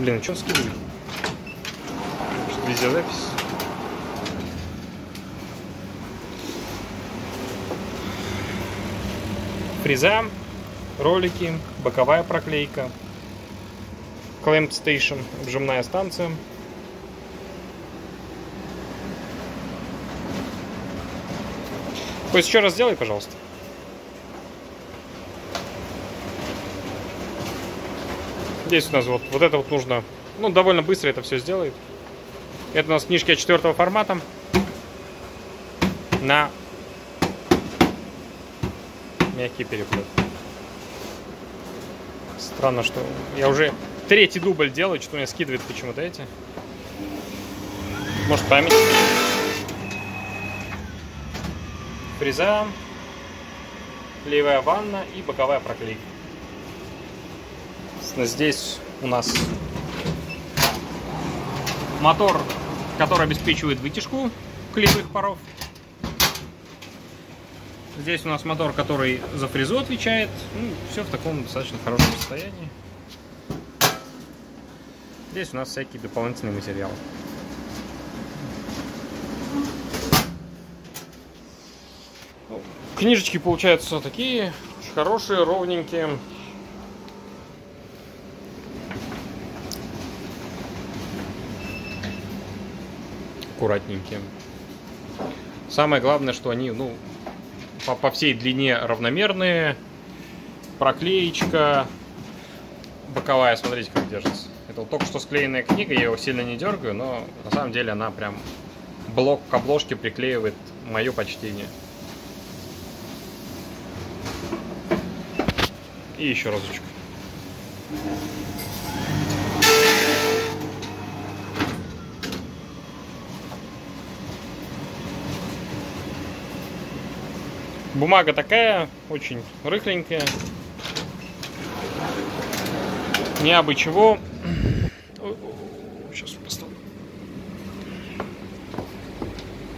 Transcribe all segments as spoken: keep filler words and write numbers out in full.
Блин, а что он скидывает? Везде запись. Фреза, ролики, боковая проклейка, Clamp Station, обжимная станция. Кость, еще раз сделай, пожалуйста. Здесь у нас вот, вот это вот нужно, ну, довольно быстро это все сделает. Это у нас книжки четвертого формата на мягкий переплет. Странно, что я уже третий дубль делаю, что у меня скидывает почему-то эти. Может, память. Фреза, левая ванна и боковая проклейка. Здесь у нас мотор, который обеспечивает вытяжку клеевых паров. Здесь у нас мотор, который за фрезу отвечает. Ну, все в таком достаточно хорошем состоянии. Здесь у нас всякие дополнительные материалы. Книжечки получаются такие очень хорошие, ровненькие. Аккуратненькие. Самое главное, что они, ну, по, по всей длине равномерные. Проклеечка боковая, смотрите, как держится. Это вот только что склеенная книга, я его сильно не дергаю, но на самом деле она прям блок к обложке приклеивает, мое почтение. И еще разочек. Бумага такая, очень рыхленькая. Не абы чего. Сейчас поставлю.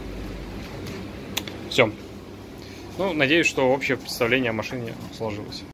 Все. Ну, надеюсь, что общее представление о машине сложилось.